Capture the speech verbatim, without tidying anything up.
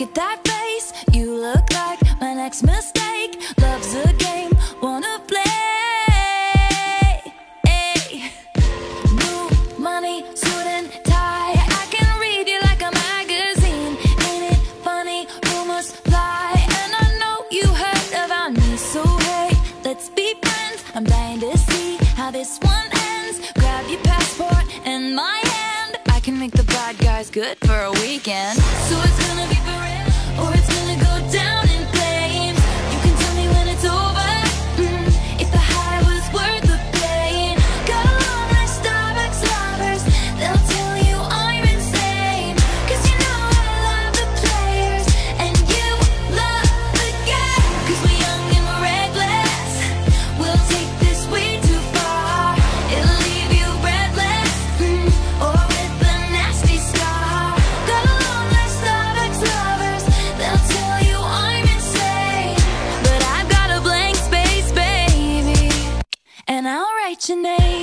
with that face, you look like my next mistake. Love's a game, wanna play. Hey. New money, suit and tie, I can read you like a magazine. Ain't it funny, rumors fly, and I know you heard about me. So hey, let's be friends, I'm dying to see how this one ends. Grab your passport and my hand, I can make the bad guys good for a weekend. So it's gonna be for real, or it's gonna go down in flames. You can tell me when it's over, mm, if the high was worth the pain. Got along like Starbucks lovers, they'll tell you I'm insane. Cause you know I love the players, and you love the game. Cause we're young and we're reckless, we'll take this way too far. It'll leave you breathless, mm, or with a nasty scar. Got along like Starbucks lovers, they'll tell you I'm insane. But I've got a blank space, baby, and I'll write your name.